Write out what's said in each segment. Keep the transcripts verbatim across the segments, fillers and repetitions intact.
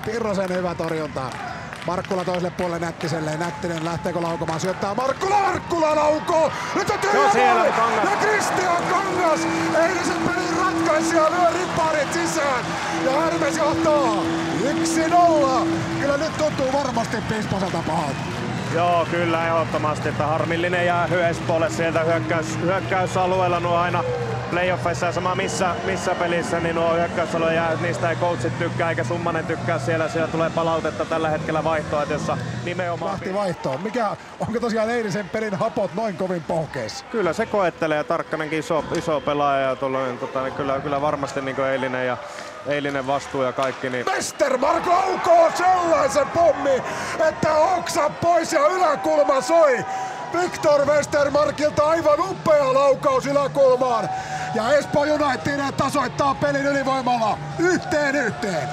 Pirrosen hyvä torjunta. Markkula toiselle puolelle Nättiselle. Nättinen lähteekö laukomaan, syöttää Markkula, Markkula laukoo! Nyt on tyhjä maali! Ja Kristian Kangas eilisen pelin ratkaisija lyö ripparit sisään. Ja Hermes johtaa yksi nolla. Kyllä nyt tuntuu varmasti Pisposelta pahalta. Joo, kyllä ehdottomasti, että harmillinen jäähy Espoolle sieltä hyökkäys, hyökkäysalueella nuo aina playoffeissa ja sama missä, missä pelissä, niin nuo hyökkäysalueella jää, niistä ei coachit tykkää eikä Summanen tykkää siellä, siellä tulee palautetta tällä hetkellä vaihtoa, jossa nimenomaan... Lähti vaihtoon. Mikä, onko tosiaan eilisen pelin hapot noin kovin pohkeissa? Kyllä se koettelee ja Tarkkanenkin iso, iso pelaaja ja tuollainen, tota, niin kyllä, kyllä varmasti niin eilinen ja eilinen vastuu ja kaikki. Niin... Westermark laukoo sellaisen pommi, että oksa pois ja yläkulma soi. Victor Westermarkilta aivan upea laukaus yläkulmaan. Ja Espoo United tasoittaa pelin ylivoimalla yhteen yhteen.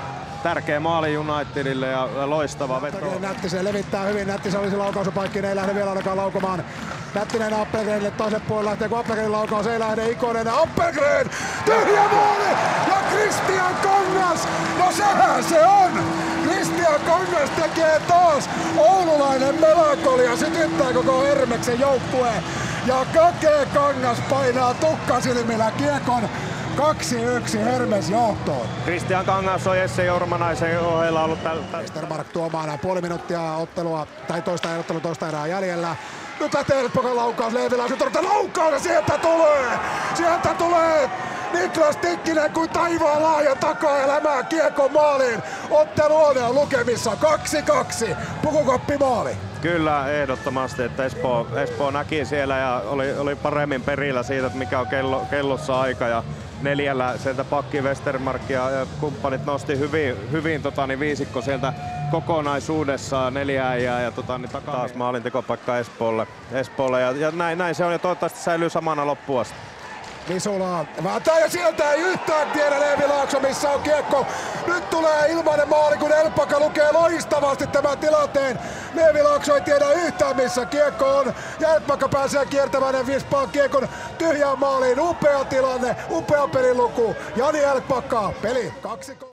Tärkeä maali Unitedille ja loistava veto. Nättisen levittää hyvin. Nättisen olisi laukausupaikkinen, ei lähde vielä ainakaan laukomaan. Nättinen Appelgrenille toisen puolelle lähtee, kun Appelgren laukaus ei lähde. Ikonen Appelgren! Tyhjä maali! Ja Kristian Kangas! No sehän se on! Kristian Kangas tekee taas oululainen melankolia, sytyttää koko Hermeksen joukkueen. Ja Kake Kangas painaa tukkasilmillä kiekon kaksi yksi Hermes johtoon. Kristian Kangas on Jesse Jormanaisen ohella ollut tällä. Westermark tuomaan puoli minuuttia ottelua, tai toista ottelua toista erää jäljellä. Nyt lähtee Espokan laukaus, Leeviläisen torjunta, laukaus ja sieltä tulee! Sieltä tulee Niklas Tikkinen kuin taivaan laaja takaa ja lämää kiekon maaliin. Ottelu on lukemissa kaksi kaksi, Pukukoppi maali. Kyllä, ehdottomasti, että Espoo, Espoo näki siellä ja oli, oli paremmin perillä siitä, että mikä on kello, kellossa aika. Ja neljällä sieltä pakki Westermark ja, ja kumppanit nosti hyvin, hyvin tota, niin viisikko sieltä kokonaisuudessaan neljää ja, ja tota, niin takaa taas maalintekopaikka Espoolle. Espoolle ja, ja näin, näin se on ja toivottavasti säilyy samana loppuun asti. Visulaa vääntää ja sieltä ei yhtään tiedä Leevi Laakso missä on kiekko. Nyt tulee ilmainen maali kun Elpaka lukee loistavasti tämän tilanteen. Leevi Laakso ei tiedä yhtään missä kiekko on. Ja Elpaka pääsee kiertämään ja vispaa kiekon tyhjään maaliin. Upea tilanne, upea peliluku. Jani Elpaka, peli kaksi kolme.